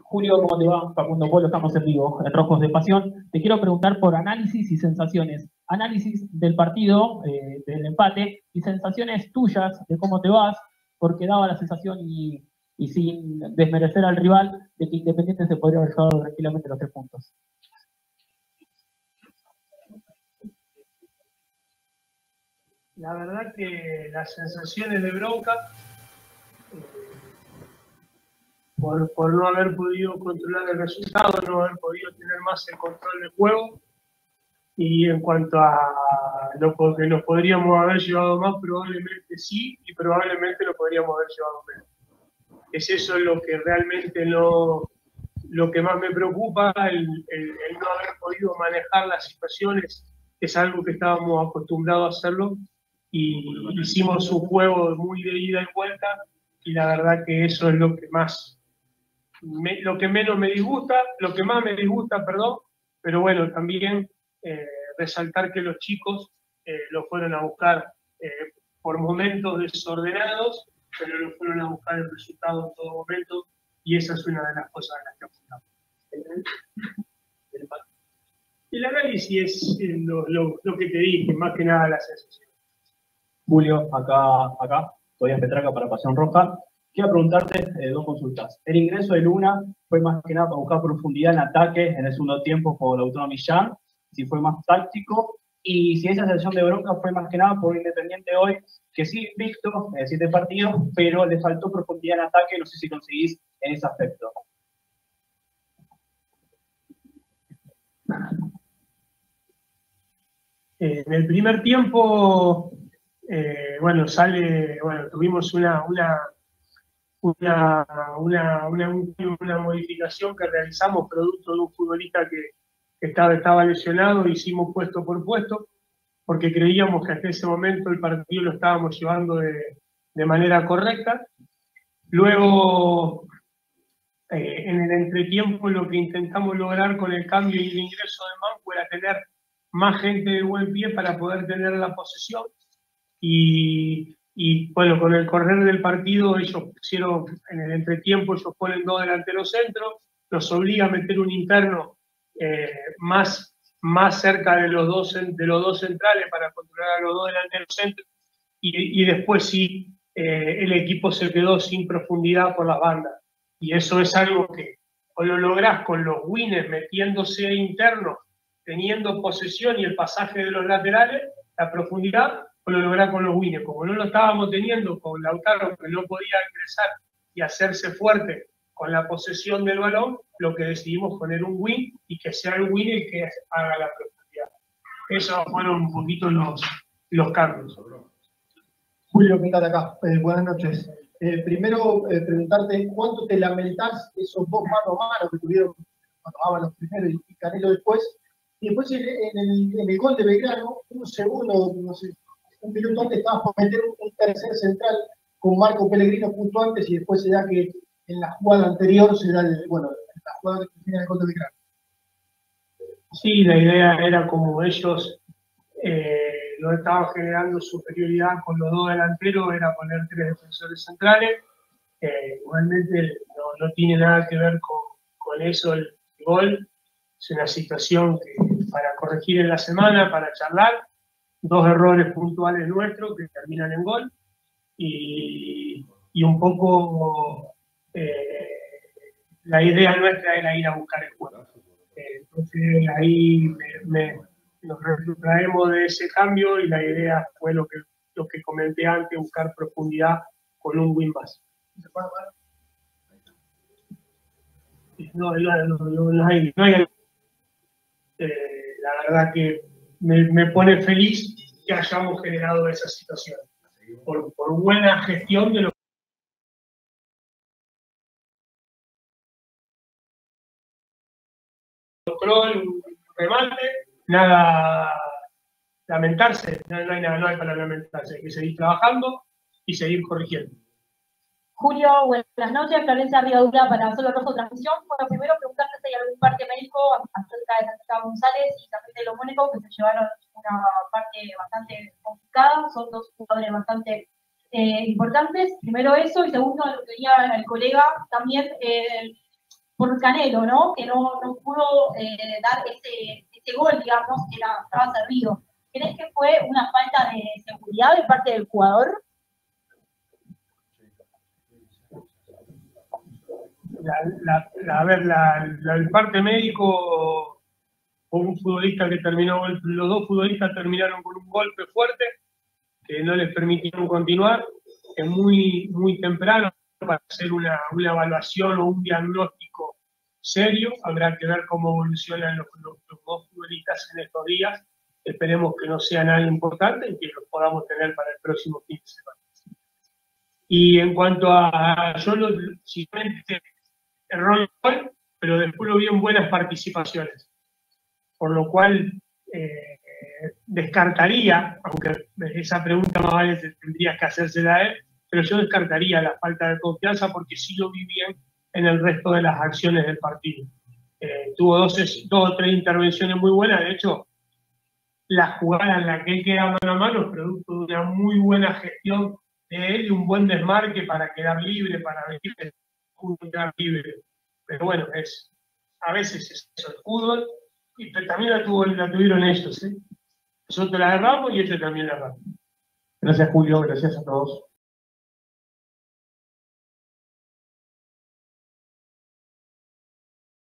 Julio, ¿cómo te va? Facundo Polo, estamos en vivo, en Rojos de Pasión. Te quiero preguntar por análisis y sensaciones. Análisis del partido, del empate, y sensaciones tuyas de cómo te vas, porque daba la sensación, y sin desmerecer al rival, de que Independiente se podría haber llevado tranquilamente los 3 puntos. La verdad que las sensaciones de bronca, por no haber podido controlar el resultado, no haber podido tener más el control del juego, y en cuanto a lo que nos podríamos haber llevado más, probablemente sí, y probablemente lo podríamos haber llevado menos. Es eso lo que realmente lo que más me preocupa, el no haber podido manejar las situaciones, es algo que estábamos acostumbrados a hacerlo, y hicimos un juego muy de ida y vuelta, y la verdad que eso es lo que más, lo que menos me disgusta, lo que más me disgusta, perdón, pero bueno, también resaltar que los chicos lo fueron a buscar por momentos desordenados, pero lo fueron a buscar el resultado en todo momento, y esa es una de las cosas en las que apuntamos. El análisis es lo que te dije, más que nada la sensación. Julio, acá, Tobias Petraca para Pasión Roja. Quiero preguntarte 2 consultas. El ingreso de Luna fue más que nada para buscar profundidad en ataque en el segundo tiempo por Lautaro Millán, si fue más táctico, y si esa sensación de bronca fue más que nada por Independiente hoy, que sí invicto, 7 partidos, pero le faltó profundidad en ataque, no sé si conseguís en ese aspecto. En el primer tiempo, tuvimos una modificación que realizamos producto de un futbolista que estaba lesionado. Hicimos puesto por puesto, porque creíamos que hasta ese momento el partido lo estábamos llevando de manera correcta. Luego, en el entretiempo, lo que intentamos lograr con el cambio y el ingreso de Manco era tener más gente de buen pie para poder tener la posesión, y bueno, con el correr del partido ellos pusieron, en el entretiempo ellos ponen 2 delanteros centros, nos obliga a meter un interno más cerca de los dos centrales para controlar a los 2 delanteros centros, y después sí, el equipo se quedó sin profundidad por las bandas, y eso es algo que o lo lográs con los winners metiéndose internos, teniendo posesión y el pasaje de los laterales, la profundidad, o lo lográs con los winners. Como no lo estábamos teniendo con Lautaro, que no podía ingresar y hacerse fuerte con la posesión del balón, lo que decidimos poner un win, y que sea el winner el que haga la profundidad. Esos fueron un poquito los cambios. Julio, ¿qué tal acá? Buenas noches. Primero, preguntarte cuánto te lamentás esos 2 mano a mano que tuvieron cuando Ábalos primero y Canelo después. Y después en el gol de Belgrano, un segundo, no sé, un minuto antes estabas por meter un tercer central con Marco Pellegrino justo antes, y después se da que en la jugada anterior se da la jugada que termina el gol de Belgrano. Sí, la idea era, como ellos no estaban generando superioridad con los 2 delanteros, era poner 3 defensores centrales. Igualmente no tiene nada que ver con eso el gol. Es una situación que para corregir en la semana, para charlar, 2 errores puntuales nuestros que terminan en gol, y un poco la idea nuestra era ir a buscar el juego. Entonces ahí nos retraemos de ese cambio, y la idea fue lo que comenté antes, buscar profundidad con un win más. No hay. La verdad que me pone feliz que hayamos generado esa situación, por buena gestión de los control, un remate, nada lamentarse, no hay para lamentarse, hay que seguir trabajando y seguir corrigiendo. Julio, buenas noches, Florencia Rivadeneira para Solo Rojo Transmisión. Bueno, primero preguntarte si hay algún parte médico acerca de Santiago González y también de los Mónaco, que se llevaron una parte bastante complicada, son 2 jugadores bastante importantes. Primero eso, y segundo, lo que tenía el colega también, por Canelo, ¿no? Que no pudo dar ese gol, digamos, que estaba servido. ¿Crees que fue una falta de seguridad de parte del jugador? El parte médico, un futbolista que terminó, los dos futbolistas terminaron con un golpe fuerte que no les permitieron continuar. Es muy, muy temprano para hacer una evaluación o un diagnóstico serio. Habrá que ver cómo evolucionan los dos futbolistas en estos días. Esperemos que no sea nada importante y que los podamos tener para el próximo fin de semana. Y en cuanto a yo, simplemente erró el gol, pero después lo vi en buenas participaciones. Por lo cual descartaría, aunque esa pregunta más vale tendrías que hacérsela a él, pero yo descartaría la falta de confianza porque sí lo vi bien en el resto de las acciones del partido. Tuvo dos o tres intervenciones muy buenas. De hecho, la jugada en la que él queda mano a mano es producto de una muy buena gestión de él y un buen desmarque para quedar libre, para venir un quedar libre. Pero bueno, a veces es eso, el fútbol, y también la tuvieron ellos. Nosotros la agarramos y ellos también la agarraron. Gracias, Julio. Gracias a todos.